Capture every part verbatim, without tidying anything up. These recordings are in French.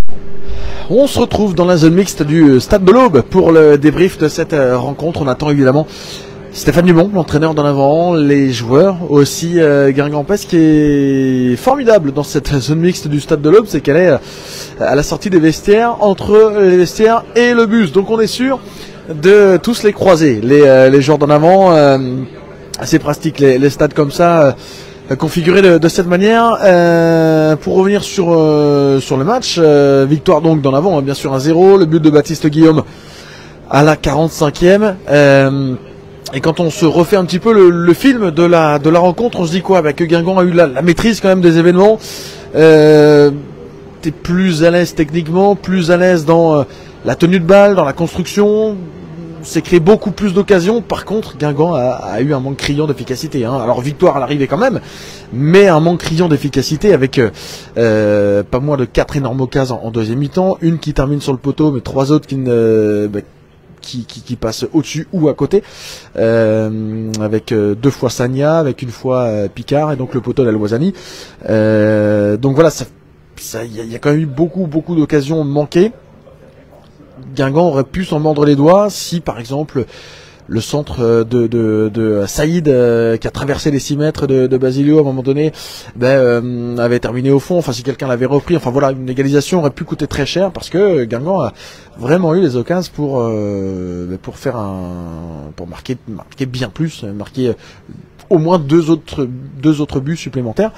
On se retrouve dans la zone mixte du Stade de l'Aube pour le débrief de cette rencontre. On attend évidemment Stéphane Dumont, l'entraîneur d'en avant, les joueurs aussi. euh, Guingampais, ce qui est formidable dans cette zone mixte du Stade de l'Aube, c'est qu'elle est à la sortie des vestiaires, entre les vestiaires et le bus. Donc on est sûr de tous les croiser, les, euh, les joueurs d'en avant. Euh, assez pratique les, les stades comme ça. Euh, configuré de, de cette manière. Euh, pour revenir sur euh, sur le match, euh, victoire donc d'en avant, hein, bien sûr un zéro, le but de Baptiste Guillaume à la quarante-cinquième. Euh, et quand on se refait un petit peu le, le film de la de la rencontre, on se dit quoi? Bah, que Guingamp a eu la, la maîtrise quand même des événements. Euh, t'es plus à l'aise techniquement, plus à l'aise dans euh, la tenue de balle, dans la construction. C'est créé beaucoup plus d'occasions. Par contre, Guingamp a, a eu un manque criant d'efficacité. Hein. Alors victoire à l'arrivée quand même, mais un manque criant d'efficacité avec euh, pas moins de quatre énormes occasions en, en deuxième mi-temps, une qui termine sur le poteau, mais trois autres qui ne bah, qui, qui, qui passent au-dessus ou à côté, euh, avec euh, deux fois Sagna, avec une fois euh, Picard et donc le poteau d'Al-Wazani. Euh, donc voilà, ça, ça, y, a, y a quand même eu beaucoup beaucoup d'occasions manquées. Guingamp aurait pu s'en mordre les doigts si, par exemple, le centre de, de, de Saïd, euh, qui a traversé les six mètres de, de Basilio à un moment donné, ben, euh, avait terminé au fond. Enfin, si quelqu'un l'avait repris, enfin voilà, une égalisation aurait pu coûter très cher parce que Guingamp a vraiment eu les occasions pour euh, pour faire un, pour marquer, marquer bien plus, marquer au moins deux autres deux autres buts supplémentaires.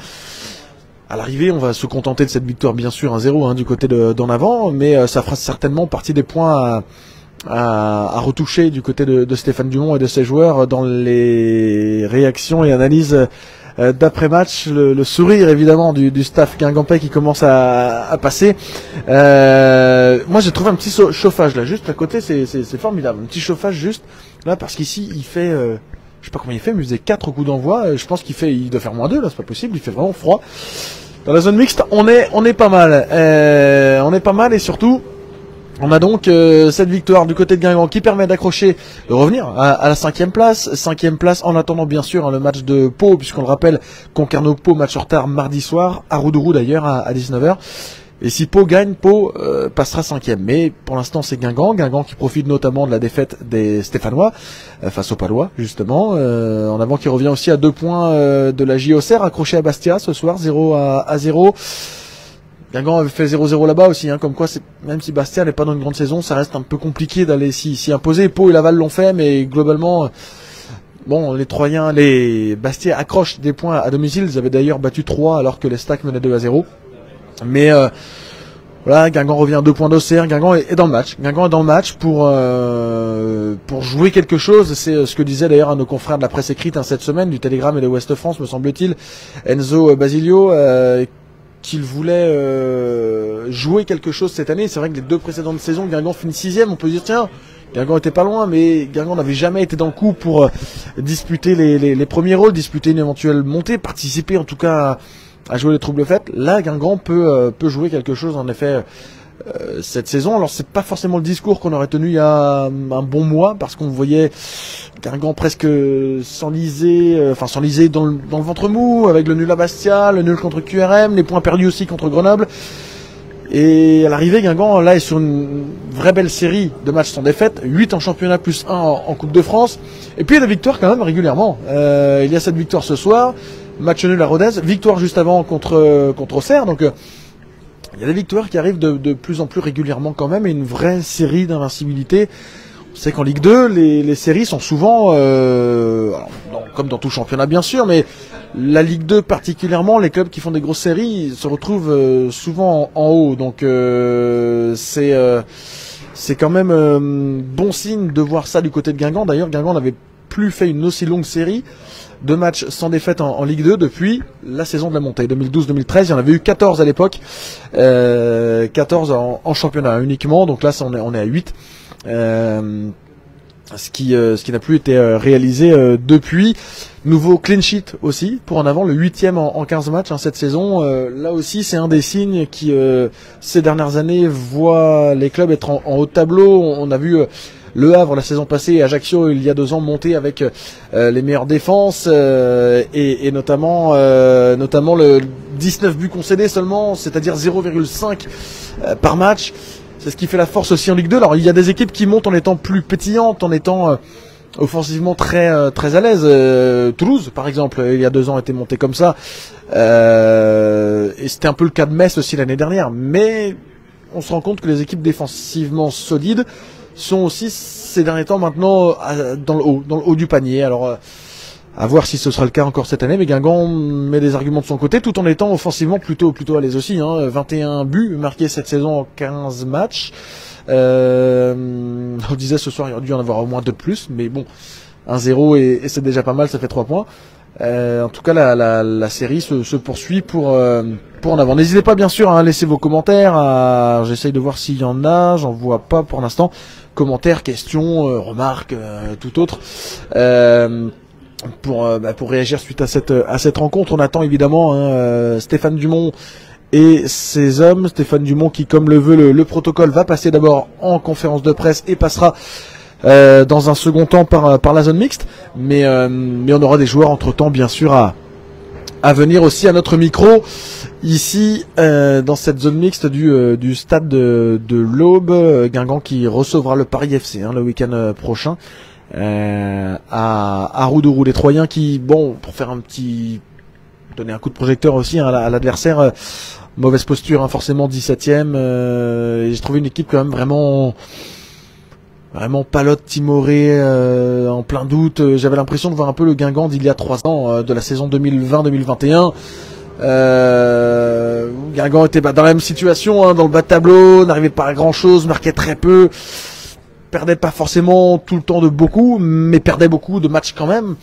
À l'arrivée, on va se contenter de cette victoire, bien sûr, un zéro hein, du côté d'en avant, mais euh, ça fera certainement partie des points à, à, à retoucher du côté de, de Stéphane Dumont et de ses joueurs dans les réactions et analyses euh, d'après-match. Le, le sourire, évidemment, du, du staff guingampais qui commence à, à passer. Euh, moi, j'ai trouvé un petit chauffage, là, juste à côté, c'est formidable. Un petit chauffage juste, là, parce qu'ici, il fait... Euh, je sais pas combien il fait, mais il faisait quatre coups d'envoi. Je pense qu'il fait, il doit faire moins deux, là, c'est pas possible, il fait vraiment froid. Dans la zone mixte, on est, on est pas mal. Euh, on est pas mal et surtout, on a donc euh, cette victoire du côté de Guingamp qui permet d'accrocher, de revenir à, à la cinquième place. Cinquième place en attendant bien sûr hein, le match de Pau, puisqu'on le rappelle, Concarneau-Pau, match en retard mardi soir, à Roudourou d'ailleurs à, à dix-neuf heures. Et si Pau gagne, Pau euh, passera cinquième. Mais pour l'instant, c'est Guingamp. Guingamp qui profite notamment de la défaite des Stéphanois euh, face aux Palois, justement. Euh, en avant qui revient aussi à deux points euh, de la J O C R, accroché à Bastia ce soir, zéro à zéro. Guingamp avait fait zéro zéro là-bas aussi. Hein, comme quoi, même si Bastia n'est pas dans une grande saison, ça reste un peu compliqué d'aller s'y imposer. Pau et Laval l'ont fait, mais globalement... Bon, les Troyens, les Bastia accrochent des points à domicile. Ils avaient d'ailleurs battu trois alors que les Stacks menaient deux à zéro. Mais euh, voilà, Guingamp revient à deux points d'Auxerre. Guingamp est, est dans le match. Guingamp est dans le match pour euh, pour jouer quelque chose. C'est ce que disait d'ailleurs un de nos confrères de la presse écrite hein, cette semaine, du Télégramme et de Ouest France, me semble-t-il, Enzo Basilio, euh, qu'il voulait euh, jouer quelque chose cette année. C'est vrai que les deux précédentes saisons, Guingamp finit sixième. On peut dire tiens, Guingamp était pas loin, mais Guingamp n'avait jamais été dans le coup pour euh, disputer les, les, les premiers rôles, disputer une éventuelle montée, participer en tout cas à, à jouer les troubles faites. Là, Guingamp peut, euh, peut jouer quelque chose, en effet, euh, cette saison. Alors, c'est pas forcément le discours qu'on aurait tenu il y a un bon mois, parce qu'on voyait Guingamp presque s'enliser, euh, enfin s'enliser dans le, dans le ventre mou, avec le nul à Bastia, le nul contre Q R M, les points perdus aussi contre Grenoble. Et à l'arrivée, Guingamp, là, est sur une vraie belle série de matchs sans défaite, huit en championnat plus un en, en Coupe de France. Et puis, il y a des victoires quand même régulièrement. Euh, il y a cette victoire ce soir. Match nul à Rodez, victoire juste avant contre contre Auxerre, donc euh, il y a des victoires qui arrivent de, de plus en plus régulièrement quand même, et une vraie série d'invincibilité. On sait qu'en Ligue deux, les, les séries sont souvent, euh, alors, dans, comme dans tout championnat bien sûr, mais la Ligue deux particulièrement, les clubs qui font des grosses séries se retrouvent euh, souvent en, en haut, donc euh, c'est euh, c'est quand même euh, bon signe de voir ça du côté de Guingamp. D'ailleurs, Guingamp n'avait plus fait une aussi longue série de matchs sans défaite en, en Ligue deux depuis la saison de la montée deux mille douze deux mille treize. Il y en avait eu quatorze à l'époque, euh, quatorze en, en championnat uniquement, donc là on est, on est à huit, euh, ce qui, euh, ce qui n'a plus été euh, réalisé euh, depuis. Nouveau clean sheet aussi pour en avant, le huitième en, en quinze matchs hein, cette saison. Euh, là aussi c'est un des signes qui euh, ces dernières années voit les clubs être en, en haut de tableau. On, on a vu euh, Le Havre la saison passée et Ajaccio il y a deux ans monter avec euh, les meilleures défenses euh, et, et notamment euh, notamment le dix-neuf buts concédés seulement, c'est-à-dire zéro virgule cinq euh, par match. C'est ce qui fait la force aussi en Ligue deux. Alors il y a des équipes qui montent en étant plus pétillantes, en étant euh, offensivement très euh, très à l'aise. Euh, Toulouse, par exemple, il y a deux ans était monté comme ça. Euh, et c'était un peu le cas de Metz aussi l'année dernière. Mais on se rend compte que les équipes défensivement solides sont aussi ces derniers temps maintenant dans le haut, dans le haut du panier. Alors euh, à voir si ce sera le cas encore cette année, mais Guingamp met des arguments de son côté tout en étant offensivement plutôt plutôt à l'aise aussi. Hein. vingt et un buts marqués cette saison en quinze matchs. Euh, on disait ce soir il aurait dû en avoir au moins deux de plus, mais bon, un zéro et, et c'est déjà pas mal, ça fait trois points. Euh, en tout cas, la, la, la série se, se poursuit pour euh, pour en avant. N'hésitez pas bien sûr à laisser vos commentaires. À... J'essaye de voir s'il y en a. J'en vois pas pour l'instant. Commentaires, questions, euh, remarques, euh, tout autre. Euh, pour euh, bah, pour réagir suite à cette à cette rencontre, on attend évidemment hein, euh, Stéphane Dumont et ses hommes. Stéphane Dumont qui, comme le veut le, le protocole, va passer d'abord en conférence de presse et passera Euh, dans un second temps par par la zone mixte, mais euh, mais on aura des joueurs entre temps bien sûr à à venir aussi à notre micro ici euh, dans cette zone mixte du euh, du stade de, de l'Aube. euh, Guingamp qui recevra le Paris F C hein, le week-end euh, prochain euh, à à Roudourou. Les Troyens qui, bon, pour faire un petit donner un coup de projecteur aussi hein, à l'adversaire, euh, mauvaise posture hein, forcément dix-septième, euh, et j'ai trouvé une équipe quand même vraiment Vraiment palote, timoré, euh, en plein doute. J'avais l'impression de voir un peu le Guingamp d'il y a trois ans, euh, de la saison deux mille vingt deux mille vingt et un. Euh, Guingamp était bah, dans la même situation, hein, dans le bas de tableau, n'arrivait pas à grand chose, marquait très peu, perdait pas forcément tout le temps de beaucoup, mais perdait beaucoup de matchs quand même.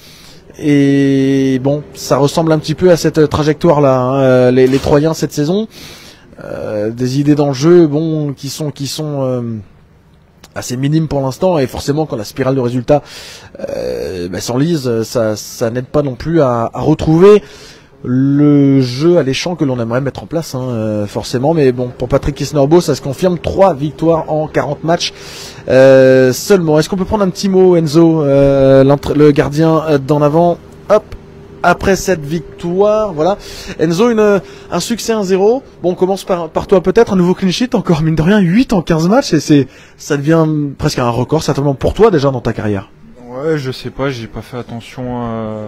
Et bon, ça ressemble un petit peu à cette trajectoire-là, hein, les, les Troyens cette saison. Euh, des idées dans le jeu, bon, qui sont qui sont euh, assez minime pour l'instant, et forcément quand la spirale de résultats euh, bah, s'enlise, ça, ça n'aide pas non plus à, à retrouver le jeu alléchant que l'on aimerait mettre en place hein, euh, forcément. Mais bon, pour Patrick Kisnorbo, ça se confirme, trois victoires en quarante matchs euh, seulement. Est-ce qu'on peut prendre un petit mot, Enzo, euh, le gardien euh, d'en avant, hop, après cette victoire, voilà. Enzo, une, un succès un zéro. Bon, on commence par, par toi peut-être, un nouveau clean sheet, encore mine de rien, huit en quinze matchs, et c'est, ça devient presque un record, certainement pour toi déjà dans ta carrière. Ouais, je sais pas, j'ai pas fait attention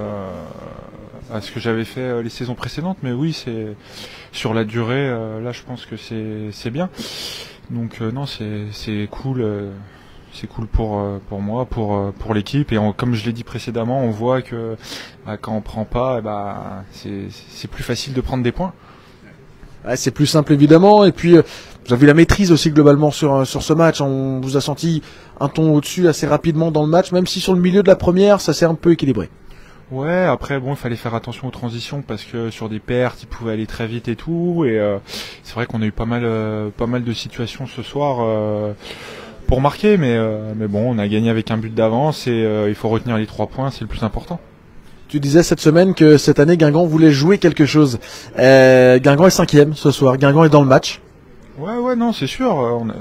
à, à ce que j'avais fait euh, les saisons précédentes, mais oui, c'est sur la durée, euh, là je pense que c'est c'est bien. Donc euh, non, c'est c'est cool. Euh, C'est cool pour pour moi, pour pour l'équipe, et on, comme je l'ai dit précédemment, on voit que bah, quand on prend pas, bah, c'est c'est plus facile de prendre des points. Ouais, c'est plus simple évidemment, et puis euh, vous avez la maîtrise aussi globalement sur sur ce match. On vous a senti un ton au-dessus assez rapidement dans le match, même si sur le milieu de la première, ça s'est un peu équilibré. Ouais, après bon, il fallait faire attention aux transitions parce que sur des pertes, ils pouvaient aller très vite et tout, et euh, c'est vrai qu'on a eu pas mal euh, pas mal de situations ce soir. Euh, pour marquer, mais, euh, mais bon, on a gagné avec un but d'avance, et euh, il faut retenir les trois points, c'est le plus important. Tu disais cette semaine que cette année Guingamp voulait jouer quelque chose. Euh, Guingamp est cinquième ce soir, Guingamp est dans le match. Ouais, ouais, non, c'est sûr. On, a,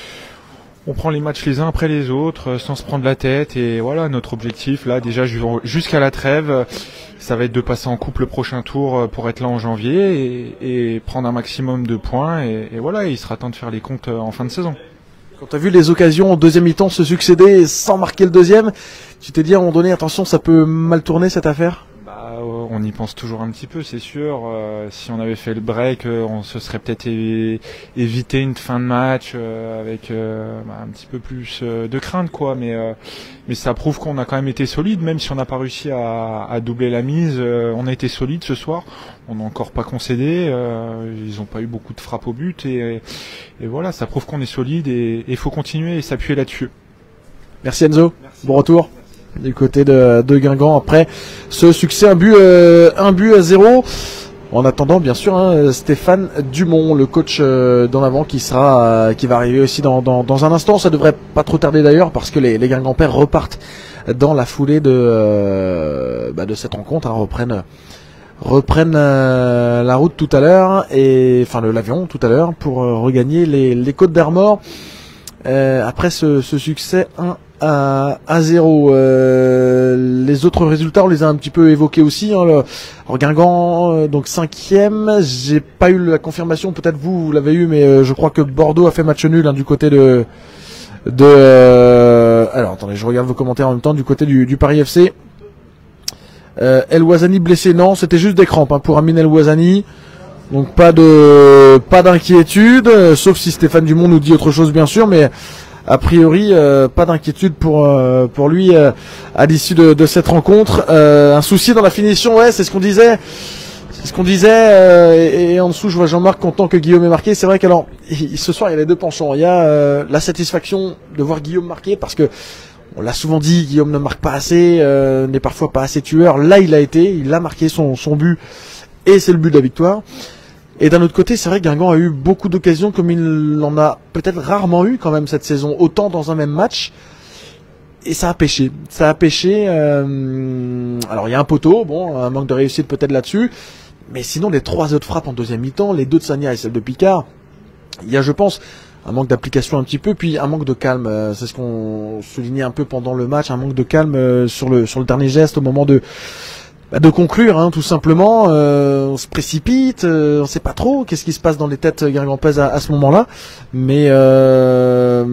on prend les matchs les uns après les autres, sans se prendre la tête, et voilà, notre objectif là, déjà jusqu'à la trêve, ça va être de passer en coupe le prochain tour pour être là en janvier, et, et prendre un maximum de points, et, et voilà, il sera temps de faire les comptes en fin de saison. Quand tu as vu les occasions en deuxième mi-temps se succéder sans marquer le deuxième, tu t'es dit à un moment donné, attention, ça peut mal tourner cette affaire? Bah, on y pense toujours un petit peu, c'est sûr. Euh, si on avait fait le break, euh, on se serait peut-être é évité une fin de match euh, avec euh, bah, un petit peu plus euh, de crainte, quoi. Mais euh, mais ça prouve qu'on a quand même été solide, même si on n'a pas réussi à, à doubler la mise. Euh, on a été solide ce soir. On n'a encore pas concédé. Euh, ils n'ont pas eu beaucoup de frappes au but, et, et voilà, ça prouve qu'on est solide, et il faut continuer et s'appuyer là-dessus. Merci Enzo. Merci. Bon retour. Du côté de, de Guingamp après ce succès, un but, euh, un but à zéro. En attendant, bien sûr, hein, Stéphane Dumont, le coach euh, d'en avant, qui sera, euh, qui va arriver aussi dans, dans, dans un instant. Ça devrait pas trop tarder d'ailleurs, parce que les, les Guingampais repartent dans la foulée de, euh, bah, de cette rencontre, hein, reprennent, reprennent euh, la route tout à l'heure, et enfin l'avion tout à l'heure pour euh, regagner les, les Côtes d'Armor euh, après ce, ce succès un à, à zéro. Euh, les autres résultats, on les a un petit peu évoqués aussi. Hein, le, alors Guingamp, euh, donc cinquième. J'ai pas eu la confirmation. Peut-être vous, vous l'avez eu, mais euh, je crois que Bordeaux a fait match nul hein, du côté de. de euh, alors attendez, je regarde vos commentaires en même temps du côté du, du Paris F C. Euh, El Ouazani blessé, non, c'était juste des crampes hein, pour Amine El Ouazani. Donc pas de pas d'inquiétude, euh, sauf si Stéphane Dumont nous dit autre chose bien sûr, mais a priori euh, pas d'inquiétude pour euh, pour lui euh, à l'issue de, de cette rencontre. Euh, un souci dans la finition, ouais, c'est ce qu'on disait, c'est ce qu'on disait. Euh, et, et en dessous, je vois Jean-Marc content que Guillaume ait marqué. C'est vrai qu'alors il, ce soir il y a les deux penchants. Il y a euh, la satisfaction de voir Guillaume marquer parce que on l'a souvent dit, Guillaume ne marque pas assez, euh, n'est parfois pas assez tueur. Là, il a été, il a marqué son son but et c'est le but de la victoire. Et d'un autre côté, c'est vrai que Guingamp a eu beaucoup d'occasions comme il en a peut-être rarement eu quand même cette saison, autant dans un même match. Et ça a pêché. Ça a pêché. Euh... Alors il y a un poteau, bon, un manque de réussite peut-être là-dessus. Mais sinon, les trois autres frappes en deuxième mi-temps, les deux de Sagna et celle de Picard, il y a, je pense, un manque d'application un petit peu, puis un manque de calme. C'est ce qu'on soulignait un peu pendant le match, un manque de calme sur le sur le dernier geste au moment de de conclure, hein, tout simplement. Euh, on se précipite, euh, on sait pas trop qu'est-ce qui se passe dans les têtes guingampaises à, à ce moment-là, mais euh,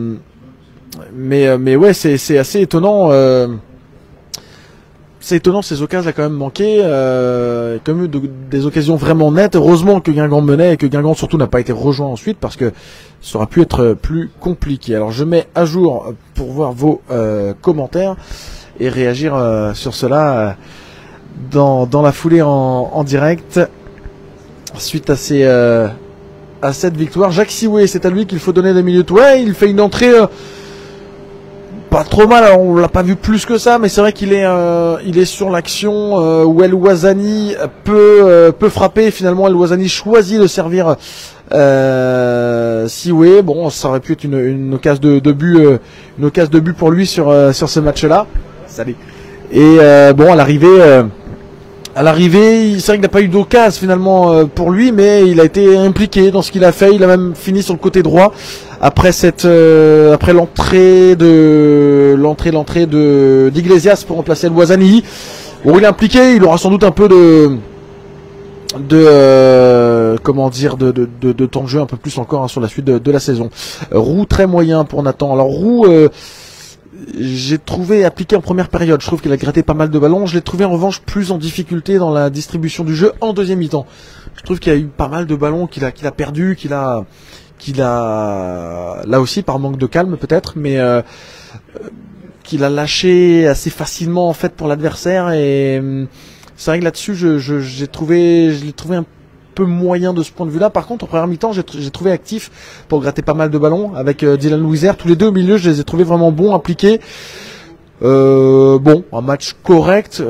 mais mais ouais, c'est c'est assez étonnant. Euh, c'est étonnant, ces occasions a quand même manqué, euh, comme eu de, des occasions vraiment nettes. Heureusement que Guingamp menait et que Guingamp surtout n'a pas été rejoint ensuite parce que ça aurait pu être plus compliqué. Alors je mets à jour pour voir vos euh, commentaires et réagir euh, sur cela. Euh, Dans, dans la foulée en, en direct suite à ces euh, à cette victoire. Jacques Sioué, c'est à lui qu'il faut donner des minutes. Ouais, il fait une entrée euh, pas trop mal. Alors, on l'a pas vu plus que ça, mais c'est vrai qu'il est euh, il est sur l'action euh, où El Ouazani peut euh, peut frapper. Finalement, El Ouazani choisit de servir euh, Sioué. Bon, ça aurait pu être une, une occasion de, de but euh, une occasion de but pour lui sur euh, sur ce match-là. Salut. Et euh, bon, à l'arrivée. Euh, À l'arrivée, c'est vrai qu'il n'a pas eu d'occasion finalement euh, pour lui, mais il a été impliqué dans ce qu'il a fait. Il a même fini sur le côté droit après cette, euh, après l'entrée de l'entrée l'entrée de d'Iglesias pour remplacer El Ouazani. Bon, il est impliqué. Il aura sans doute un peu de de euh, comment dire de, de, de, de temps de jeu un peu plus encore hein, sur la suite de, de la saison. Roux très moyen pour Nathan. Alors Roux. Euh, J'ai trouvé appliqué en première période, je trouve qu'il a gratté pas mal de ballons. Je l'ai trouvé en revanche plus en difficulté dans la distribution du jeu en deuxième mi-temps. Je trouve qu'il y a eu pas mal de ballons qu'il a qu'il a perdu, qu'il a qu'il a là aussi par manque de calme peut-être, mais euh, qu'il a lâché assez facilement en fait pour l'adversaire. Et c'est vrai que là-dessus, je, je j'ai trouvé je l'ai trouvé un peu moyen de ce point de vue-là. Par contre, en première mi-temps, j'ai, j'ai trouvé actif pour gratter pas mal de ballons avec euh, Dylan Louiser. Tous les deux au milieu, je les ai trouvés vraiment bons, impliqués. Euh, bon, un match correct,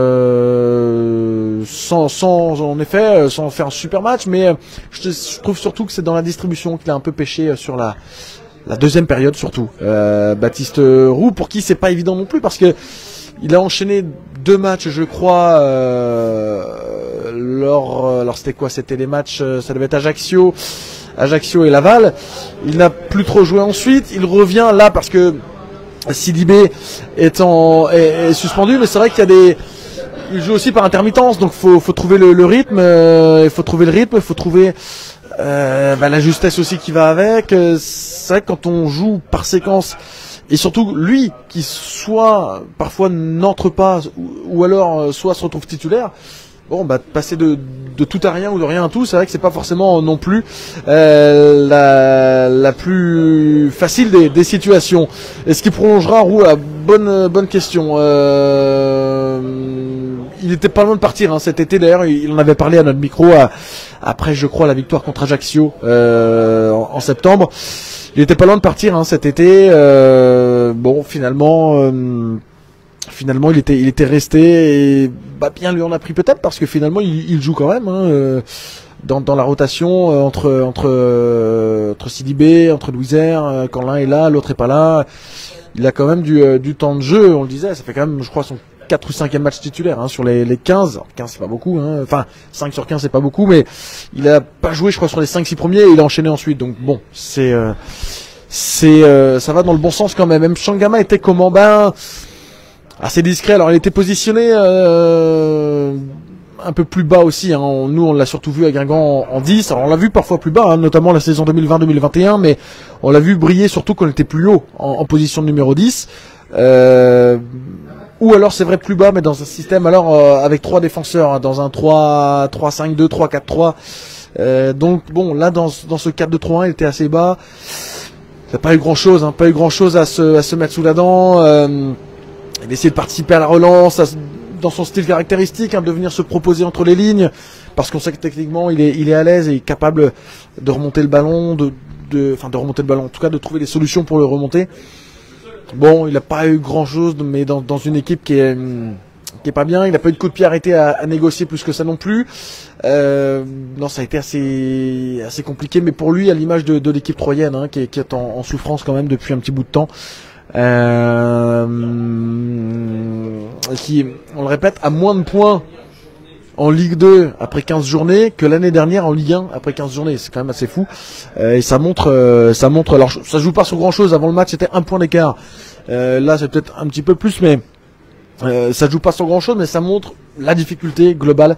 euh, sans, sans, en effet, sans faire un super match, mais je, je trouve surtout que c'est dans la distribution qu'il a un peu pêché sur la, la deuxième période surtout. Euh, Baptiste Roux, pour qui c'est pas évident non plus, parce que il a enchaîné deux matchs, je crois, euh, lors, alors c'était quoi? C'était les matchs, ça devait être Ajaccio, Ajaccio et Laval. Il n'a plus trop joué ensuite. Il revient là parce que Sidibé est, en, est, est suspendu, mais c'est vrai qu'il y a des, il joue aussi par intermittence, donc faut, faut trouver le, le rythme, il faut trouver le rythme, il faut trouver euh, bah, la justesse aussi qui va avec. C'est vrai que quand on joue par séquence. Et surtout, lui, qui soit, parfois n'entre pas, ou, ou alors soit se retrouve titulaire, bon, bah, passer de, de tout à rien ou de rien à tout, c'est vrai que c'est pas forcément non plus euh, la, la plus facile des, des situations. Est-ce qu'il prolongera Roux? Bonne, bonne question. Euh, il était pas loin de partir hein, cet été, d'ailleurs, il en avait parlé à notre micro, à, après, je crois, la victoire contre Ajaccio euh, en, en septembre. Il était pas loin de partir hein, cet été. Euh, bon, finalement, euh, finalement, il était, il était resté. Et bah, bien lui en a pris peut-être parce que finalement, il, il joue quand même hein, euh, dans, dans la rotation euh, entre entre euh, entre Sidibé, entre Louiser. Euh, quand l'un est là, l'autre est pas là. Il a quand même du euh, du temps de jeu. On le disait, ça fait quand même, je crois, son quatre ou cinquième match titulaire hein, sur les, les quinze. Alors, quinze c'est pas beaucoup, hein. Enfin cinq sur quinze c'est pas beaucoup, mais il a pas joué je crois sur les cinq six premiers et il a enchaîné ensuite. Donc bon, c'est euh, c'est euh, ça va dans le bon sens quand même. Même Changama était comment, ben assez discret. Alors il était positionné euh, un peu plus bas aussi, hein. On, nous on l'a surtout vu à Guingamp en, en dix. Alors on l'a vu parfois plus bas, hein, notamment la saison deux mille vingt deux mille vingt et un, mais on l'a vu briller surtout quand on était plus haut en, en position de numéro dix. Euh, ou alors c'est vrai plus bas, mais dans un système alors euh, avec trois défenseurs, hein, dans un trois cinq deux, trois quatre trois. Euh, donc bon, là dans, dans ce quatre deux trois un, il était assez bas. Il n'a pas eu grand chose, hein, pas eu grand chose à se, à se mettre sous la dent. Euh, il a essayé de participer à la relance, à, dans son style caractéristique, hein, de venir se proposer entre les lignes, parce qu'on sait que techniquement il est, il est à l'aise et capable de remonter le ballon, de, de, enfin de remonter le ballon, en tout cas de trouver des solutions pour le remonter. Bon, il n'a pas eu grand chose, mais dans, dans une équipe qui est, qui est pas bien, il n'a pas eu de coup de pied arrêté à, à négocier plus que ça non plus. Euh, non, ça a été assez, assez compliqué, mais pour lui, à l'image de, de l'équipe troyenne, hein, qui est, qui est en, en souffrance quand même depuis un petit bout de temps, euh, qui, on le répète, a moins de points en Ligue deux après quinze journées que l'année dernière en Ligue un après quinze journées. C'est quand même assez fou. Euh, et ça montre, euh, ça montre. Alors, ça joue pas sur grand chose. Avant le match, c'était un point d'écart. Euh, là, c'est peut-être un petit peu plus, mais euh, ça joue pas sur grand chose, mais ça montre la difficulté globale,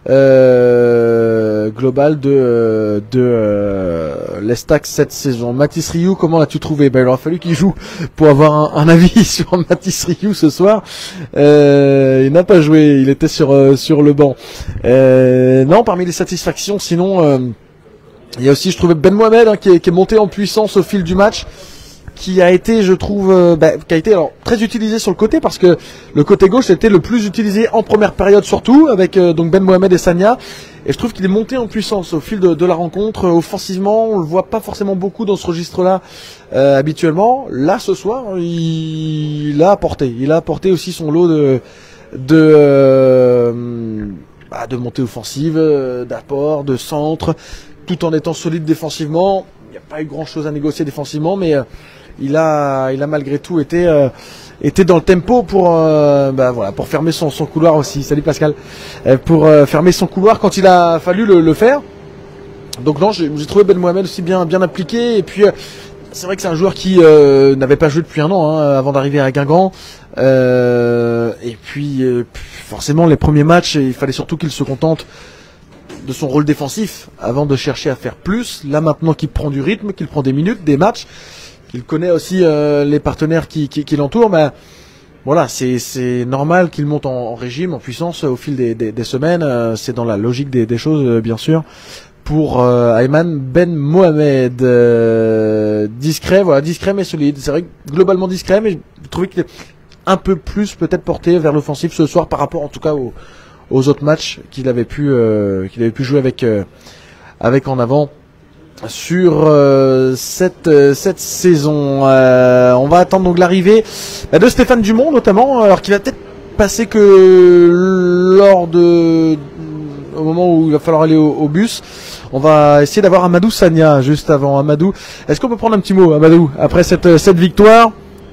euh, globale de de euh, l'Estac cette saison. Mathis Rioux, comment l'as-tu trouvé? Ben, il aura fallu qu'il joue pour avoir un, un avis sur Mathis Rioux ce soir. Euh, il n'a pas joué, il était sur euh, sur le banc. Euh, non, parmi les satisfactions, sinon, euh, il y a aussi, je trouvais Ben Mohamed, hein, qui, est, qui est monté en puissance au fil du match, qui a été, je trouve, euh, bah, qui a été alors très utilisé sur le côté, parce que le côté gauche était le plus utilisé en première période surtout, avec euh, donc Ben Mohamed et Sagna, et je trouve qu'il est monté en puissance au fil de, de la rencontre. Euh, offensivement, on le voit pas forcément beaucoup dans ce registre-là euh, habituellement. Là, ce soir, il, il a apporté, il a apporté aussi son lot de de euh, bah, de montée offensive, euh, d'apport, de centre, tout en étant solide défensivement. Il n'y a pas eu grand-chose à négocier défensivement, mais euh, il a, il a malgré tout été, euh, été dans le tempo pour, euh, bah voilà, pour fermer son, son couloir aussi. Salut Pascal. Euh, pour euh, fermer son couloir quand il a fallu le, le faire. Donc non, j'ai trouvé Ben Mohamed aussi bien, bien appliqué. Et puis euh, c'est vrai que c'est un joueur qui euh, n'avait pas joué depuis un an, hein, avant d'arriver à Guingamp. Euh, et puis euh, forcément les premiers matchs, il fallait surtout qu'il se contente de son rôle défensif avant de chercher à faire plus. Là maintenant qu'il prend du rythme, qu'il prend des minutes, des matchs, qu'il connaît aussi euh, les partenaires qui, qui, qui l'entourent, ben voilà, c'est c'est normal qu'il monte en, en régime, en puissance au fil des, des, des semaines. Euh, c'est dans la logique des, des choses, euh, bien sûr. Pour euh, Ayman Ben Mohamed, euh, discret, voilà, discret mais solide. C'est vrai que globalement discret, mais je trouvais qu'il est un peu plus peut-être porté vers l'offensif ce soir par rapport en tout cas au aux autres matchs qu'il avait pu euh, qu'il avait pu jouer avec euh, avec en avant sur euh, cette euh, cette saison. Euh, on va attendre donc l'arrivée bah, de Stéphane Dumont notamment, alors qu'il va peut-être passer que lors de au moment où il va falloir aller au, au bus. On va essayer d'avoir Amadou Sagna juste avant. Amadou, est-ce qu'on peut prendre un petit mot, Amadou, après cette cette victoire?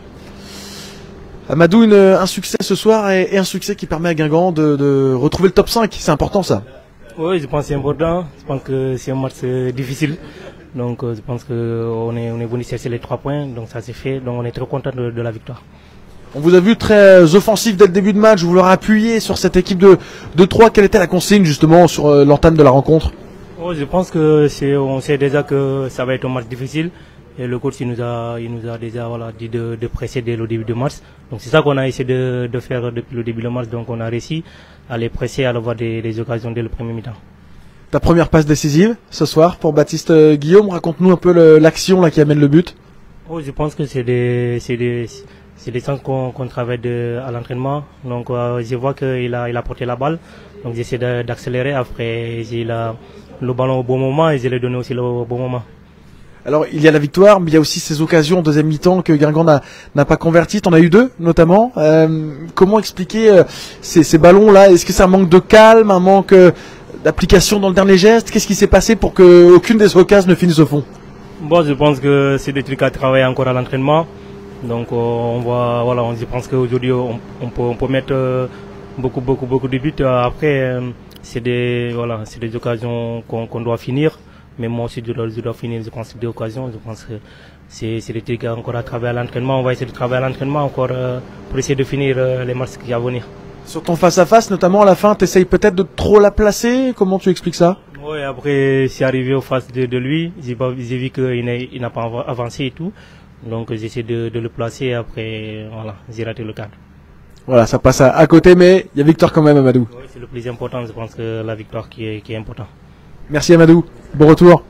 Amadou, une, un succès ce soir et, et un succès qui permet à Guingamp de, de retrouver le top cinq. C'est important ça. Oui, je pense que c'est important. Je pense que c'est un match euh, difficile. Donc euh, je pense qu'on est, on est venu chercher les trois points. Donc ça s'est fait. Donc on est très content de, de la victoire. On vous a vu très offensif dès le début de match. Vous leur appuyez sur cette équipe de, de trois. Quelle était la consigne justement sur euh, l'entame de la rencontre? Oh, je pense que c'est, on sait déjà que ça va être un match difficile. Et le coach il nous a, il nous a déjà voilà, dit de, de presser dès le début de match. Donc c'est ça qu'on a essayé de, de faire depuis le début de match. Donc on a réussi à les presser, à avoir des, des occasions dès le premier mi-temps. Ta première passe décisive ce soir pour Baptiste euh, Guillaume. Raconte-nous un peu le, l'action là qui amène le but. Oh, je pense que c'est des, c'est des, c'est des sens qu'on, qu'on travaille de, à l'entraînement. Donc euh, je vois qu'il a, il a porté la balle. Donc j'essaie de, d'accélérer. Après il a le ballon au bon moment et je l'ai donné aussi le, au bon moment. Alors il y a la victoire, mais il y a aussi ces occasions en deuxième mi-temps que Guingamp n'a, n'a pas converties. T'en as eu deux notamment. Euh, comment expliquer euh, ces, ces ballons-là? Est-ce que c'est un manque de calme, un manque euh, d'application dans le dernier geste? Qu'est-ce qui s'est passé pour que aucune des occasions ne finisse au fond? Bon, je pense que c'est des trucs à travailler encore à l'entraînement. Donc euh, on va, voilà, on, je pense qu'aujourd'hui on, on peut, on peut mettre euh, beaucoup, beaucoup, beaucoup de buts. Après, euh, c'est des, voilà, c'est des occasions qu'on, qu'on doit finir. mais moi aussi je dois, je dois finir, je pense, deux occasions. Je pense que c'est des trucs encore à travailler à l'entraînement. On va essayer de travailler à l'entraînement encore euh, pour essayer de finir euh, les matchs qui vont venir. Sur ton face-à-face, notamment à la fin, tu essayes peut-être de trop la placer. Comment tu expliques ça? Oui, après, c'est arrivé au face de, de lui. J'ai vu qu'il n'a pas avancé et tout. Donc j'essaie de, de le placer et après, voilà, j'ai raté le cadre. Voilà, ça passe à, à côté, mais il y a victoire quand même, Amadou. Oui, c'est le plus important, je pense que la victoire qui est, qui est importante. Merci Amadou, bon retour.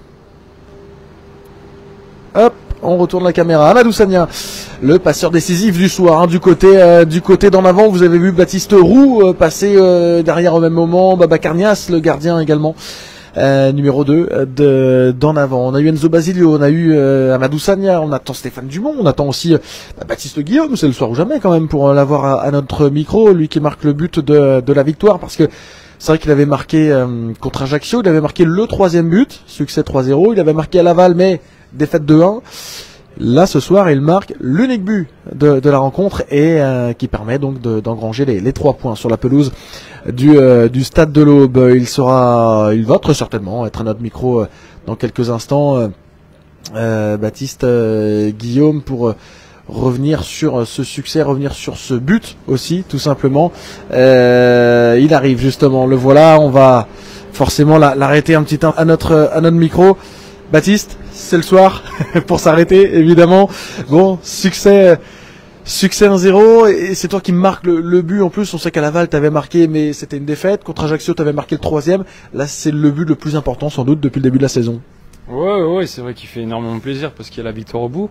Hop, on retourne la caméra. Amadou Sagna, le passeur décisif du soir, hein, du côté euh, du côté d'en avant. Vous avez vu Baptiste Roux euh, passer euh, derrière au même moment. Baba Carnias, le gardien également. Euh, numéro deux de d'en avant. On a eu Enzo Basilio, on a eu euh, Amadou Sagna, on attend Stéphane Dumont, on attend aussi euh, Baptiste Guillaume, c'est le soir ou jamais quand même pour euh, l'avoir à, à notre micro, lui qui marque le but de, de la victoire, parce que c'est vrai qu'il avait marqué euh, contre Ajaccio, il avait marqué le troisième but, succès trois zéro, il avait marqué à Laval mais défaite deux un. Là ce soir il marque l'unique but de, de la rencontre et euh, qui permet donc d'engranger de, les, les trois points sur la pelouse du, euh, du stade de l'Aube. Il sera, il va très certainement être à notre micro euh, dans quelques instants, euh, euh, Baptiste euh, Guillaume, pour euh, revenir sur ce succès, revenir sur ce but aussi tout simplement. Euh, il arrive justement, le voilà, on va forcément l'arrêter un petit temps à notre, à notre micro. Baptiste, c'est le soir pour s'arrêter évidemment. Bon, succès, succès un zéro et c'est toi qui marques le, le but en plus. On sait qu'à Laval t'avais marqué mais c'était une défaite. Contre Ajaccio t'avais marqué le troisième. Là c'est le but le plus important sans doute depuis le début de la saison. Ouais, ouais, c'est vrai qu'il fait énormément plaisir parce qu'il y a la victoire au bout.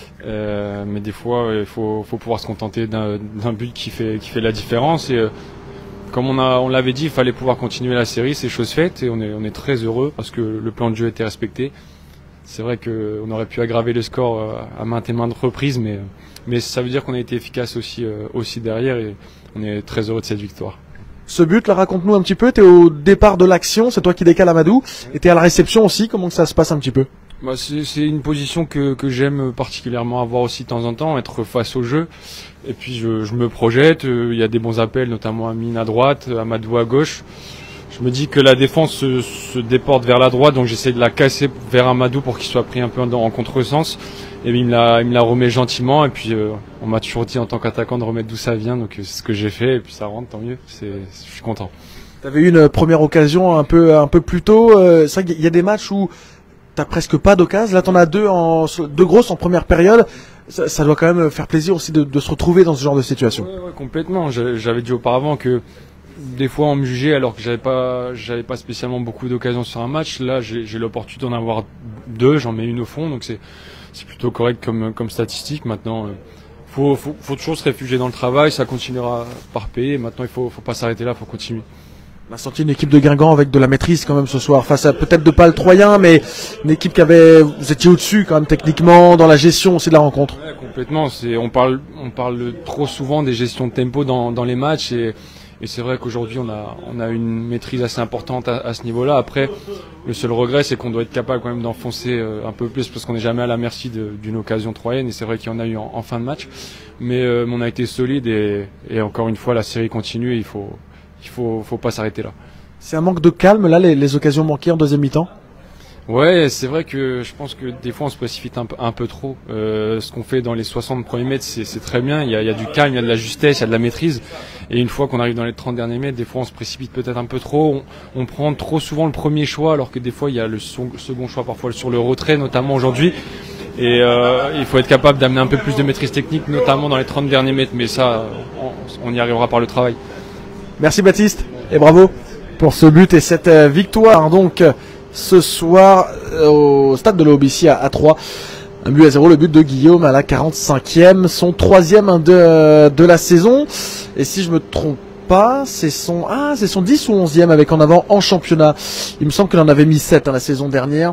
Euh, mais des fois il faut, faut pouvoir se contenter d'un but qui fait, qui fait la différence et euh, comme on a, on l'avait dit, il fallait pouvoir continuer la série, c'est chose faite et on est, on est très heureux parce que le plan de jeu était respecté. C'est vrai qu'on aurait pu aggraver le score à maintes et maintes reprises, mais, mais ça veut dire qu'on a été efficace aussi, aussi derrière et on est très heureux de cette victoire. Ce but, là, raconte-nous un petit peu, tu es au départ de l'action, c'est toi qui décale Amadou, et tu es à la réception aussi, comment ça se passe un petit peu? Bah c'est une position que, que j'aime particulièrement avoir aussi de temps en temps, être face au jeu. Et puis je, je me projette, il y a des bons appels, notamment Amine à droite, Amadou à gauche. Je me dis que la défense se, se déporte vers la droite, donc j'essaie de la casser vers Amadou pour qu'il soit pris un peu en, en contresens. Et il me la, il me la remet gentiment, et puis euh, on m'a toujours dit en tant qu'attaquant de remettre d'où ça vient, donc c'est ce que j'ai fait, et puis ça rentre, tant mieux, je suis content. Tu avais eu une première occasion un peu, un peu plus tôt, euh, c'est vrai qu'il y a des matchs où t'as presque pas d'occasion, là t'en as deux, en, deux grosses en première période, ça, ça doit quand même faire plaisir aussi de, de se retrouver dans ce genre de situation. Ouais, ouais, complètement, j'avais dit auparavant que des fois on me jugeait alors que j'avais pas, j'avais pas spécialement beaucoup d'occasions sur un match, là j'ai l'opportunité d'en avoir deux, j'en mets une au fond, donc c'est plutôt correct comme, comme statistique. Maintenant, euh, faut, faut, faut toujours se réfugier dans le travail, ça continuera par payer, maintenant il faut, faut pas s'arrêter là, faut continuer. On a senti une équipe de Guingamp avec de la maîtrise quand même ce soir, face à peut-être de pas le Troyen, mais une équipe qui avait, vous étiez au-dessus quand même techniquement, dans la gestion aussi de la rencontre. Ouais, complètement, on parle, on parle trop souvent des gestions de tempo dans, dans les matchs et, et c'est vrai qu'aujourd'hui on a, on a une maîtrise assez importante à, à ce niveau-là. Après, le seul regret c'est qu'on doit être capable quand même d'enfoncer un peu plus parce qu'on n'est jamais à la merci d'une occasion troyenne et c'est vrai qu'il y en a eu en, en fin de match. Mais euh, on a été solide et, et encore une fois la série continue et il faut... Il faut, faut pas s'arrêter là. C'est un manque de calme là, les, les occasions manquées en deuxième mi-temps? Ouais, c'est vrai que je pense que des fois on se précipite un, un peu trop. Euh, ce qu'on fait dans les soixante premiers mètres, c'est très bien. Il y, a, il y a du calme, il y a de la justesse, il y a de la maîtrise. Et une fois qu'on arrive dans les trente derniers mètres, des fois on se précipite peut-être un peu trop. On, on prend trop souvent le premier choix, alors que des fois il y a le second choix parfois sur le retrait, notamment aujourd'hui. Et euh, il faut être capable d'amener un peu plus de maîtrise technique, notamment dans les trente derniers mètres. Mais ça, on, on y arrivera par le travail. Merci Baptiste et bravo pour ce but et cette euh, victoire donc ce soir euh, au stade de l'Aube ici à, à Troyes. Un but à zéro, le but de Guillaume à la quarante-cinquième, son troisième de, de la saison. Et si je me trompe pas, c'est son ah c'est son dix ou onzième avec en avant en championnat. Il me semble qu'il en avait mis sept hein, la saison dernière.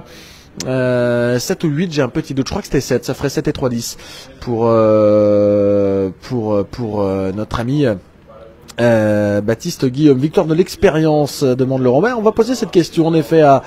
Euh, sept ou huit, j'ai un petit doute, je crois que c'était sept, ça ferait sept et trois dix pour, euh, pour, pour euh, notre ami Euh, Baptiste Guillaume. Victoire de l'expérience, demande Laurent. Ben, on va poser cette question en effet à,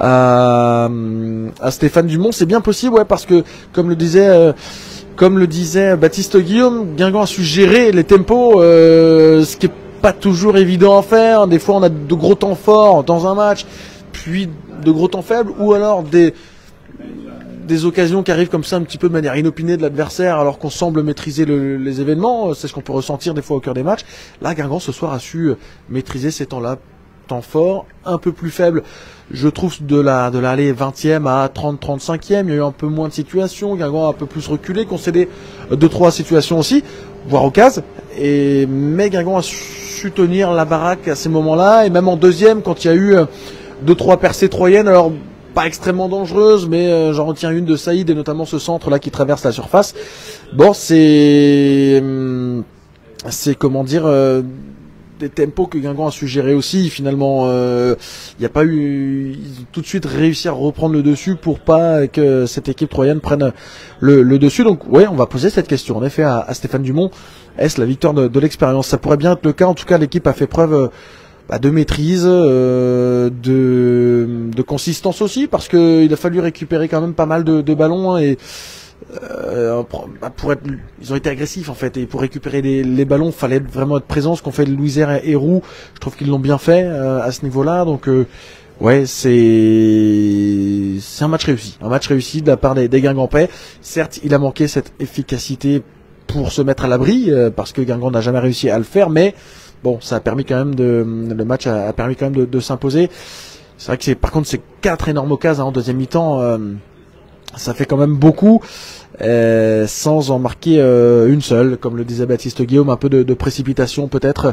à, à Stéphane Dumont. C'est bien possible, ouais, parce que comme le disait, euh, comme le disait Baptiste Guillaume, Guingamp a su gérer les tempos, euh, ce qui est pas toujours évident à faire. Des fois, on a de gros temps forts dans un match. puis de gros temps faibles, ou alors des des occasions qui arrivent comme ça un petit peu de manière inopinée de l'adversaire alors qu'on semble maîtriser le, les événements. C'est ce qu'on peut ressentir des fois au cœur des matchs. Là, Guingamp ce soir a su maîtriser ces temps-là, temps forts, un peu plus faibles. Je trouve de la de l'aller vingtième à trente trente-cinquième, il y a eu un peu moins de situations. Guingamp a un peu plus reculé, concédé deux trois situations aussi, voire occasions. Et mais Guingamp a su tenir la baraque à ces moments-là, et même en deuxième quand il y a eu deux trois percées troyennes, alors pas extrêmement dangereuse, mais euh, j'en retiens une de Saïd et notamment ce centre là qui traverse la surface. Bon, c'est c'est comment dire euh, des tempos que Guingamp a su gérer aussi. Finalement, il euh, n'y a pas eu, ils ont tout de suite réussi à reprendre le dessus pour pas que cette équipe troyenne prenne le, le dessus. Donc ouais, on va poser cette question en effet à, à Stéphane Dumont. Est-ce la victoire de, de l'expérience? Ça pourrait bien être le cas. En tout cas, l'équipe a fait preuve euh, de maîtrise, euh, de, de consistance aussi, parce que il a fallu récupérer quand même pas mal de, de ballons, hein, et euh, pour être, ils ont été agressifs en fait, et pour récupérer les, les ballons, fallait vraiment être présent. Ce qu'ont fait Louisère et Roux, je trouve qu'ils l'ont bien fait euh, à ce niveau-là. Donc euh, ouais, c'est c'est un match réussi, un match réussi de la part des, des Guingampais. Certes, il a manqué cette efficacité pour se mettre à l'abri, euh, parce que Guingamp n'a jamais réussi à le faire, mais bon, ça a permis quand même de, le match a, a permis quand même de, de s'imposer. C'est vrai que c'est, par contre, c'est quatre énormes occasions hein, en deuxième mi-temps, euh, ça fait quand même beaucoup, euh, sans en marquer euh, une seule, comme le disait Baptiste Guillaume, un peu de, de précipitation peut-être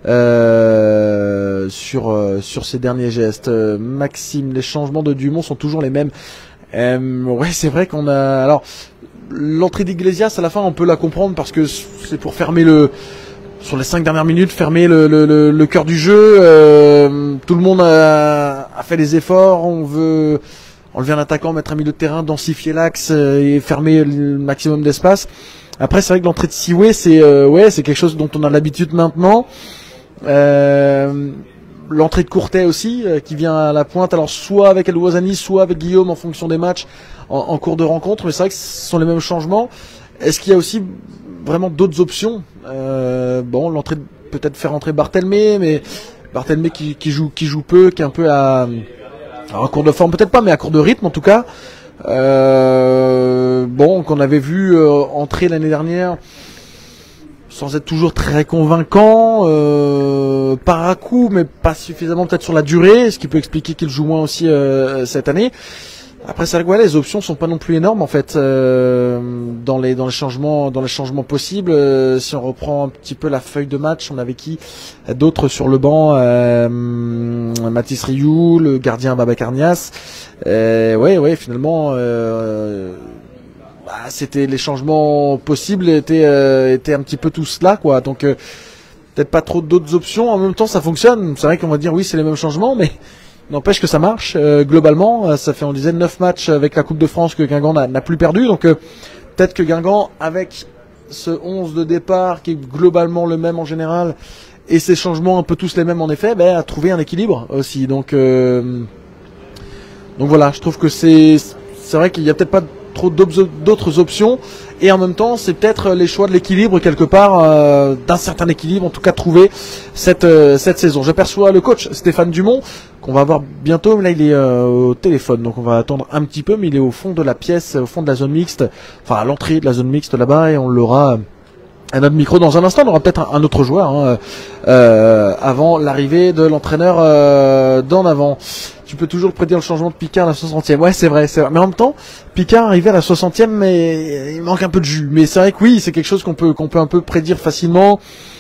euh, sur euh, sur ces derniers gestes. Euh, Maxime, les changements de Dumont sont toujours les mêmes. Euh, ouais, c'est vrai qu'on a, alors l'entrée d'Iglesias à la fin, on peut la comprendre parce que c'est pour fermer le sur les cinq dernières minutes, fermer le, le, le, le cœur du jeu. Euh, tout le monde a, a fait les efforts. On veut enlever un attaquant, mettre un milieu de terrain, densifier l'axe euh, et fermer le maximum d'espace. Après, c'est vrai que l'entrée de Siwé, c'est euh, ouais, c'est quelque chose dont on a l'habitude maintenant. Euh, l'entrée de Courtet aussi, euh, qui vient à la pointe. Alors soit avec El Ouazani, soit avec Guillaume en fonction des matchs en, en cours de rencontre. Mais c'est vrai que ce sont les mêmes changements. Est-ce qu'il y a aussi vraiment d'autres options? euh, Bon, l'entrée, peut-être faire entrer Barthelmé, mais Barthelmé qui, qui joue, qui joue peu, qui est un peu à, à un cours de forme, peut-être pas, mais à court de rythme en tout cas. Euh, bon, qu'on avait vu euh, entrer l'année dernière, sans être toujours très convaincant, euh, par à coup, mais pas suffisamment peut-être sur la durée, ce qui peut expliquer qu'il joue moins aussi euh, cette année. Après, c'est vrai que ouais, les options sont pas non plus énormes en fait euh, dans les dans les changements dans les changements possibles. Euh, si on reprend un petit peu la feuille de match, on avait qui d'autres sur le banc, euh, Mathis Rioux, le gardien Babacar Niasse. Euh, ouais, ouais, finalement, euh, bah, c'était les changements possibles étaient euh, étaient un petit peu tous là, quoi. Donc euh, peut-être pas trop d'autres options. En même temps, ça fonctionne. C'est vrai qu'on va dire oui, c'est les mêmes changements, mais n'empêche que ça marche. Euh, globalement, euh, ça fait, on disait, neuf matchs avec la Coupe de France que Guingamp n'a plus perdu. Donc euh, peut-être que Guingamp, avec ce onze de départ qui est globalement le même en général, et ces changements un peu tous les mêmes en effet, ben, a trouvé un équilibre aussi. Donc, euh, donc voilà, je trouve que c'est c'est vrai qu'il n'y a peut-être pas trop d'autres options, et en même temps c'est peut-être les choix de l'équilibre quelque part, euh, d'un certain équilibre en tout cas trouvé cette euh, cette saison. J'aperçois le coach Stéphane Dumont qu'on va voir bientôt, mais là il est euh, au téléphone, donc on va attendre un petit peu, mais il est au fond de la pièce, au fond de la zone mixte, enfin à l'entrée de la zone mixte là-bas, et on l'aura à notre micro dans un instant. On aura peut-être un, un autre joueur hein, euh, avant l'arrivée de l'entraîneur euh, d'en avant. Tu peux toujours prédire le changement de Picard à la soixantième. Ouais, c'est vrai, c'est vrai. Mais en même temps, Picard arrivé à la soixantième, mais il manque un peu de jus. Mais c'est vrai que oui, c'est quelque chose qu'on peut qu'on peut un peu prédire facilement.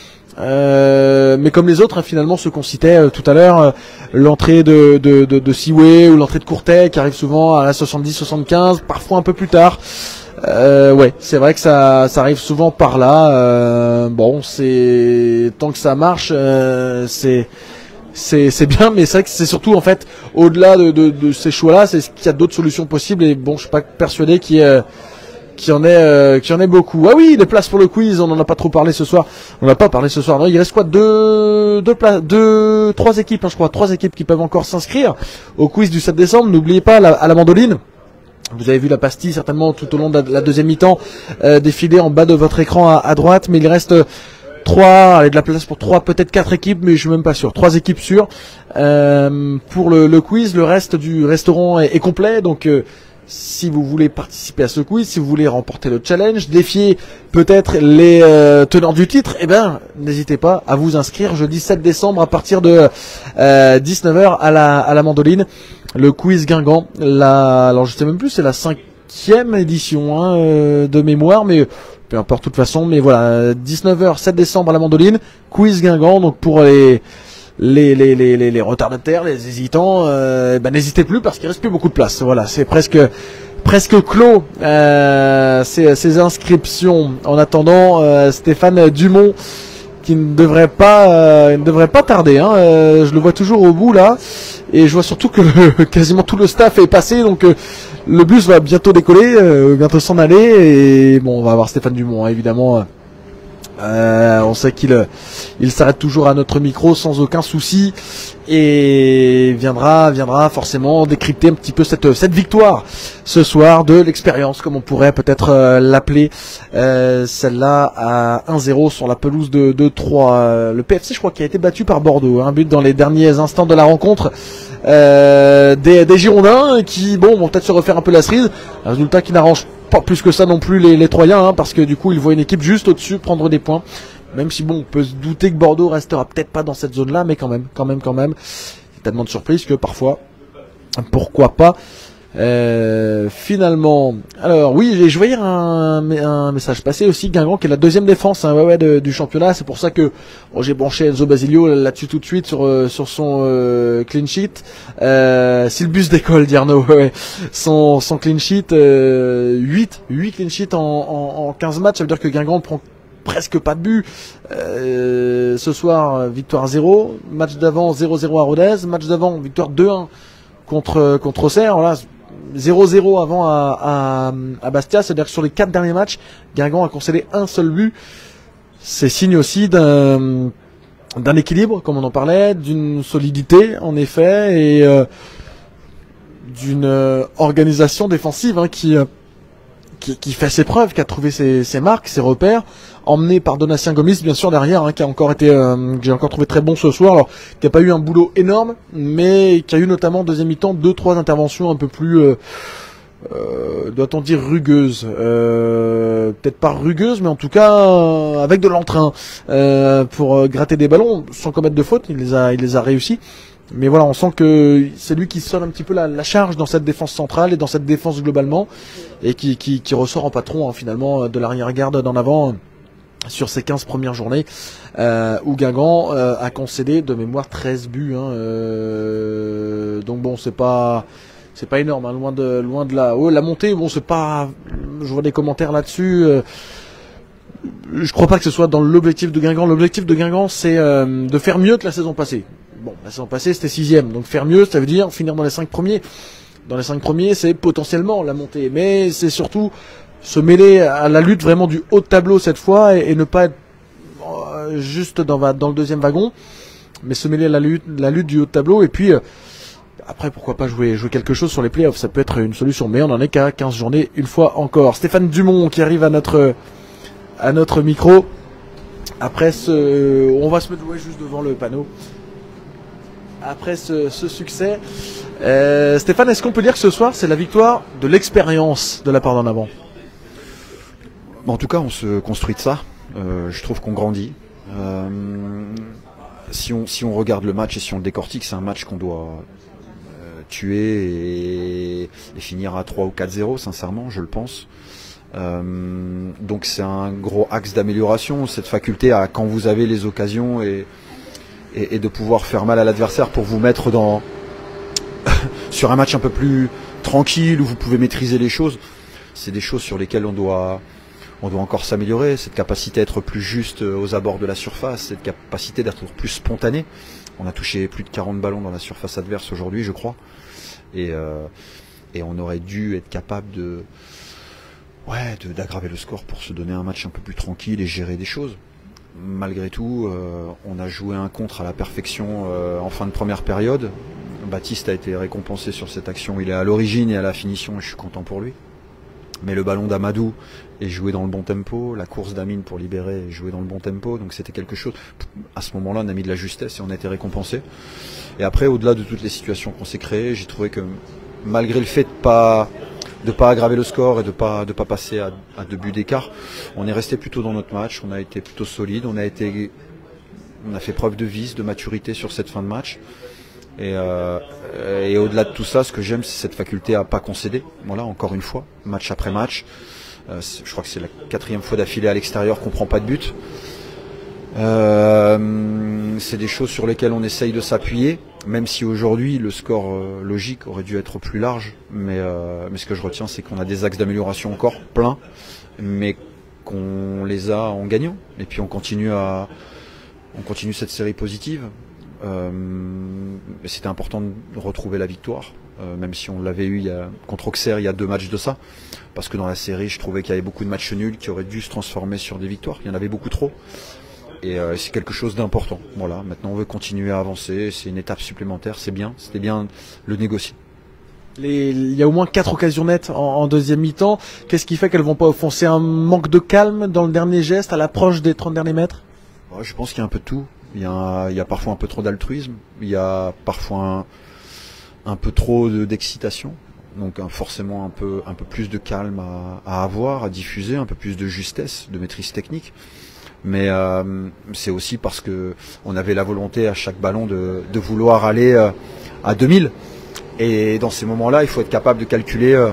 Euh, mais comme les autres, hein, finalement, ceux qu'on citait euh, tout à l'heure, euh, l'entrée de de de, de Siwé ou l'entrée de Courtet qui arrive souvent à la soixante-dix soixante-quinze, parfois un peu plus tard. Euh, ouais, c'est vrai que ça ça arrive souvent par là. Euh, bon, c'est tant que ça marche, euh, c'est c'est c'est bien, mais c'est vrai que c'est surtout en fait au-delà de, de, de ces choix-là, c'est qu'il y a d'autres solutions possibles, et bon, je suis pas persuadé qu'il y ait, qu'il y en ait euh, qu'il y en ait beaucoup. Ah oui, les places pour le quiz, on en a pas trop parlé ce soir. On n'a pas parlé ce soir. Non, il reste quoi, deux deux places, deux trois équipes, hein, je crois, trois équipes qui peuvent encore s'inscrire au quiz du sept décembre. N'oubliez pas la, à la mandoline. Vous avez vu la pastille certainement tout au long de la deuxième mi-temps euh, défiler en bas de votre écran à, à droite, mais il reste trois, allez, de la place pour trois, peut-être quatre équipes, mais je suis même pas sûr. Trois équipes sûres euh, pour le, le quiz. Le reste du restaurant est, est complet, donc euh, si vous voulez participer à ce quiz, si vous voulez remporter le challenge, défier peut-être les euh, tenants du titre, eh ben n'hésitez pas à vous inscrire jeudi sept décembre à partir de euh, dix-neuf heures à la à la Mandoline. Le quiz Guingamp, la, alors je sais même plus, c'est la cinquième édition hein, euh, de mémoire, mais peu importe de toute façon. Mais voilà, dix-neuf heures sept décembre à la Mandoline, quiz Guingamp. Donc pour les Les, les, les, les, les retardataires, les hésitants, euh, ben n'hésitez plus parce qu'il reste plus beaucoup de place. Voilà, c'est presque presque clos euh, ces, ces inscriptions. En attendant, euh, Stéphane Dumont qui ne devrait pas euh, ne devrait pas tarder. Hein, euh, je le vois toujours au bout là, et je vois surtout que le, quasiment tout le staff est passé. Donc euh, le bus va bientôt décoller, euh, bientôt s'en aller. Et bon, on va avoir Stéphane Dumont hein, évidemment. Euh, on sait qu'il il s'arrête toujours à notre micro sans aucun souci et viendra viendra forcément décrypter un petit peu cette cette victoire ce soir de l'expérience, comme on pourrait peut-être euh, l'appeler, euh, celle-là à un zéro sur la pelouse de, de Troyes. Le P F C, je crois, qui a été battu par Bordeaux, un but dans les derniers instants de la rencontre. Euh, des, des Girondins qui bon vont peut-être se refaire un peu la cerise, un résultat qui n'arrange pas plus que ça non plus les, les Troyens hein, parce que du coup ils voient une équipe juste au-dessus prendre des points, même si bon on peut se douter que Bordeaux restera peut-être pas dans cette zone là, mais quand même quand même quand même il y a tellement de surprises que parfois pourquoi pas. Euh, finalement, alors oui, je voyais un, un message passer aussi. Guingamp qui est la deuxième défense hein, ouais, ouais, de, du championnat. C'est pour ça que bon, j'ai branché Enzo Basilio là-dessus tout de suite sur euh, sur son euh, clean sheet. Euh, si le bus décolle, d'Arnaud, ouais, son son clean sheet, euh, huit clean sheets en, en, en quinze matchs. Ça veut dire que Guingamp prend presque pas de but. Euh, ce soir, victoire zéro. Match d'avant zéro zéro à Rodez. Match d'avant victoire deux un contre contre Auxerre. Voilà. zéro zéro avant à, à, à Bastia, c'est-à-dire que sur les quatre derniers matchs, Guingamp a concédé un seul but. C'est signe aussi d'un d'un équilibre, comme on en parlait, d'une solidité en effet, et euh, d'une euh, organisation défensive hein, qui, euh, qui qui fait ses preuves, qui a trouvé ses, ses marques, ses repères, emmené par Donatien Gomis bien sûr derrière, hein, qui a encore été, euh, que j'ai encore trouvé très bon ce soir, alors qui a pas eu un boulot énorme, mais qui a eu notamment en deuxième mi-temps deux trois interventions un peu plus, euh, euh, doit-on dire rugueuses, euh, peut-être pas rugueuses, mais en tout cas euh, avec de l'entrain euh, pour euh, gratter des ballons sans commettre de faute, il les a, il les a réussi. Mais voilà, on sent que c'est lui qui sonne un petit peu la, la charge dans cette défense centrale et dans cette défense globalement, et qui, qui, qui ressort en patron hein, finalement de l'arrière-garde d'en avant sur ces quinze premières journées euh, où Guingamp euh, a concédé de mémoire treize buts. Hein, euh, donc bon, c'est pas c'est pas énorme, hein, loin de loin de la oh, la montée. Bon, c'est pas. Je vois des commentaires là-dessus. Euh, je crois pas que ce soit dans l'objectif de Guingamp. L'objectif de Guingamp, c'est euh, de faire mieux que la saison passée. Bon, la saison passée c'était sixième, donc faire mieux, ça veut dire finir dans les cinq premiers. Dans les cinq premiers, c'est potentiellement la montée, mais c'est surtout se mêler à la lutte vraiment du haut de tableau cette fois et, et ne pas être euh, juste dans, dans le deuxième wagon, mais se mêler à la lutte, la lutte du haut de tableau. Et puis euh, après, pourquoi pas jouer, jouer quelque chose sur les playoffs, ça peut être une solution, mais on en est qu'à quinze journées une fois encore. Stéphane Dumont qui arrive à notre à notre micro. Après ce, on va se mettre ouais, juste devant le panneau. Après ce, ce succès, euh, Stéphane, est-ce qu'on peut dire que ce soir c'est la victoire de l'expérience de la part d'en avant? En tout cas, on se construit de ça. Euh, je trouve qu'on grandit. Euh, si on si on regarde le match et si on le décortique, c'est un match qu'on doit euh, tuer et, et finir à trois ou quatre zéro, sincèrement, je le pense. Euh, donc c'est un gros axe d'amélioration, cette faculté à, quand vous avez les occasions et, et, et de pouvoir faire mal à l'adversaire pour vous mettre dans sur un match un peu plus tranquille où vous pouvez maîtriser les choses. C'est des choses sur lesquelles on doit on doit encore s'améliorer, cette capacité à être plus juste aux abords de la surface, cette capacité d'être plus spontané. On a touché plus de quarante ballons dans la surface adverse aujourd'hui, je crois, et, euh, et on aurait dû être capable de ouais de, d'aggraver le score pour se donner un match un peu plus tranquille et gérer des choses. Malgré tout, euh, on a joué un contre à la perfection euh, en fin de première période. Baptiste a été récompensé sur cette action, il est à l'origine et à la finition et je suis content pour lui. Mais le ballon d'Amadou est joué dans le bon tempo, la course d'Amine pour libérer est jouée dans le bon tempo, donc c'était quelque chose. À ce moment-là, on a mis de la justesse et on a été récompensé. Et après, au-delà de toutes les situations qu'on s'est créées, j'ai trouvé que malgré le fait de pas de pas aggraver le score et de pas de pas passer à, à deux buts d'écart, on est resté plutôt dans notre match, on a été plutôt solide, on a été on a fait preuve de vice, de maturité sur cette fin de match. Et, euh, et au-delà de tout ça, ce que j'aime, c'est cette faculté à pas concéder. Voilà, encore une fois, match après match. Euh, je crois que c'est la quatrième fois d'affilée à l'extérieur qu'on prend pas de but. Euh, c'est des choses sur lesquelles on essaye de s'appuyer, même si aujourd'hui le score euh, logique aurait dû être plus large. Mais, euh, mais ce que je retiens, c'est qu'on a des axes d'amélioration encore plein, mais qu'on les a en gagnant. Et puis on continue à, on continue cette série positive. Euh, c'était important de retrouver la victoire, euh, même si on l'avait eu il y a, contre Auxerre il y a deux matchs de ça, parce que dans la série je trouvais qu'il y avait beaucoup de matchs nuls qui auraient dû se transformer sur des victoires, il y en avait beaucoup trop, et euh, c'est quelque chose d'important. Voilà, maintenant on veut continuer à avancer, c'est une étape supplémentaire, c'est bien, c'était bien le négocier. Les, il y a au moins quatre occasions nettes en, en deuxième mi-temps, qu'est-ce qui fait qu'elles vont pas offenser? Un manque de calme dans le dernier geste, à l'approche des trente derniers mètres? Ouais, je pense qu'il y a un peu de tout. Il y a, il y a parfois un peu trop d'altruisme, il y a parfois un, un peu trop de, d'excitation, donc un, forcément un peu, un peu plus de calme à, à avoir, à diffuser, un peu plus de justesse, de maîtrise technique. Mais euh, c'est aussi parce que on avait la volonté à chaque ballon de, de vouloir aller euh, à deux mille. Et dans ces moments-là, il faut être capable de calculer euh,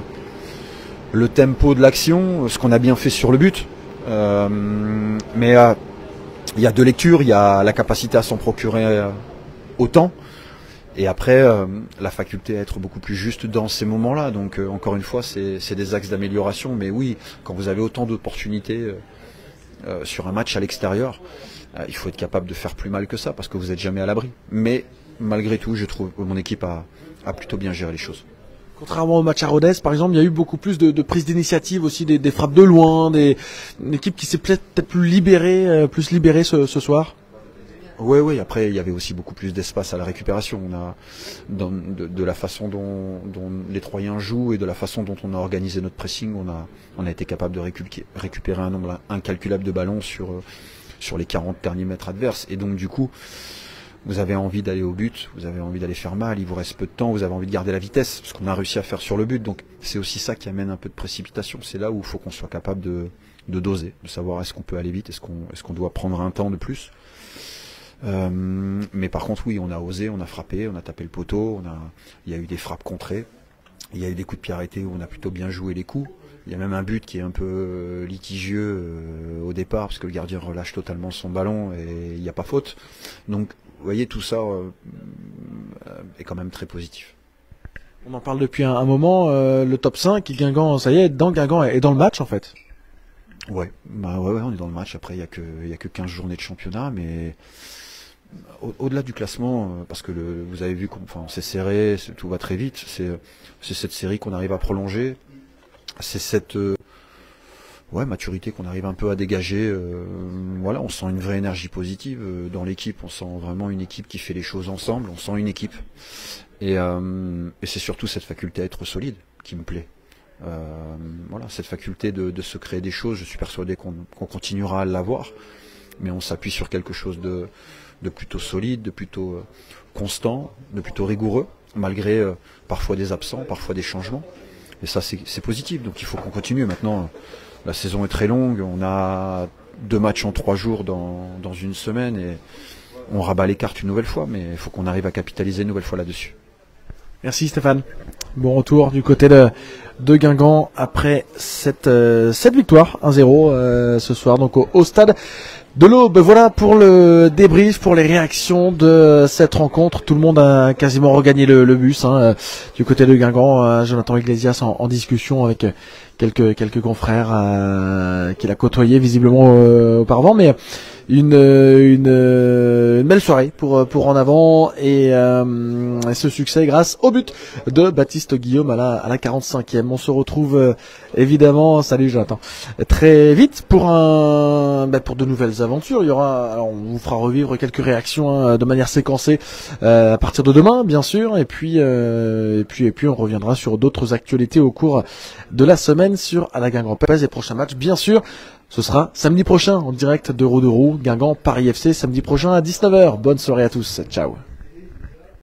le tempo de l'action, ce qu'on a bien fait sur le but. Euh, mais euh, il y a deux lectures, il y a la capacité à s'en procurer euh, autant, et après euh, la faculté à être beaucoup plus juste dans ces moments-là. Donc euh, encore une fois, c'est, c'est des axes d'amélioration, mais oui, quand vous avez autant d'opportunités euh, euh, sur un match à l'extérieur, euh, il faut être capable de faire plus mal que ça, parce que vous n'êtes jamais à l'abri. Mais malgré tout, je trouve que mon équipe a, a plutôt bien géré les choses. Contrairement au match à Rodez, par exemple, il y a eu beaucoup plus de, de prise d'initiative aussi, des, des frappes de loin, des, une équipe qui s'est peut-être plus libérée, euh, plus libérée ce, ce soir. Oui, oui. Après, il y avait aussi beaucoup plus d'espace à la récupération. On a, dans, de, de la façon dont, dont les Troyens jouent et de la façon dont on a organisé notre pressing, on a, on a été capable de récupérer, récupérer un nombre incalculable de ballons sur, sur les quarante derniers mètres adverses. Et donc, du coup, vous avez envie d'aller au but, vous avez envie d'aller faire mal, il vous reste peu de temps, vous avez envie de garder la vitesse, ce qu'on a réussi à faire sur le but. Donc c'est aussi ça qui amène un peu de précipitation. C'est là où il faut qu'on soit capable de, de doser, de savoir est-ce qu'on peut aller vite, est-ce qu'on, est-ce qu'on doit prendre un temps de plus. Euh, mais par contre, oui, on a osé, on a frappé, on a tapé le poteau, on a, il y a eu des frappes contrées, il y a eu des coups de pied arrêtés où on a plutôt bien joué les coups. Il y a même un but qui est un peu litigieux euh, au départ, parce que le gardien relâche totalement son ballon et il n'y a pas faute. Donc vous voyez, tout ça euh, est quand même très positif. On en parle depuis un, un moment, euh, le top cinq, Guingamp, ça y est, dans Guingamp est dans le match en fait. Ouais, bah ouais, ouais, on est dans le match. Après, il y a que, il y a que quinze journées de championnat, mais au, au-delà du classement, euh, parce que le, vous avez vu qu'on, enfin, on s'est serré, c'est, tout va très vite. C'est, c'est cette série qu'on arrive à prolonger. C'est cette euh, ouais, maturité qu'on arrive un peu à dégager. Euh, voilà, on sent une vraie énergie positive euh, dans l'équipe. On sent vraiment une équipe qui fait les choses ensemble. On sent une équipe. Et, euh, et c'est surtout cette faculté à être solide qui me plaît. Euh, voilà, cette faculté de, de se créer des choses. Je suis persuadé qu'on, qu'on continuera à l'avoir, mais on s'appuie sur quelque chose de, de plutôt solide, de plutôt euh, constant, de plutôt rigoureux, malgré euh, parfois des absents, parfois des changements. Et ça, c'est, c'est positif. Donc il faut qu'on continue. Maintenant, la saison est très longue. On a deux matchs en trois jours dans, dans une semaine et on rabat les cartes une nouvelle fois. Mais il faut qu'on arrive à capitaliser une nouvelle fois là-dessus. Merci Stéphane. Bon retour du côté de, de Guingamp après cette, euh, cette victoire un zéro euh, ce soir donc au, au stade de l'Aube. Voilà pour le débrief, pour les réactions de cette rencontre. Tout le monde a quasiment regagné le, le bus hein, du côté de Guingamp. Euh, Jonathan Iglesias en, en discussion avec quelques quelques confrères euh, qu'il a côtoyés visiblement euh, auparavant, mais une, une une belle soirée pour pour En Avant et, euh, et ce succès grâce au but de Baptiste Guillaume à la à la quarante-cinquième. On se retrouve euh, évidemment, salut Jonathan, très vite pour un bah, pour de nouvelles aventures. Il y aura, alors on vous fera revivre quelques réactions hein, de manière séquencée euh, à partir de demain bien sûr, et puis euh, et puis et puis on reviendra sur d'autres actualités au cours de la semaine semaine sur à la Guingamp-Pèze. Et prochain match, bien sûr, ce sera samedi prochain en direct de Roue de Roue, Guingamp, Paris F C, samedi prochain à dix-neuf heures. Bonne soirée à tous. Ciao.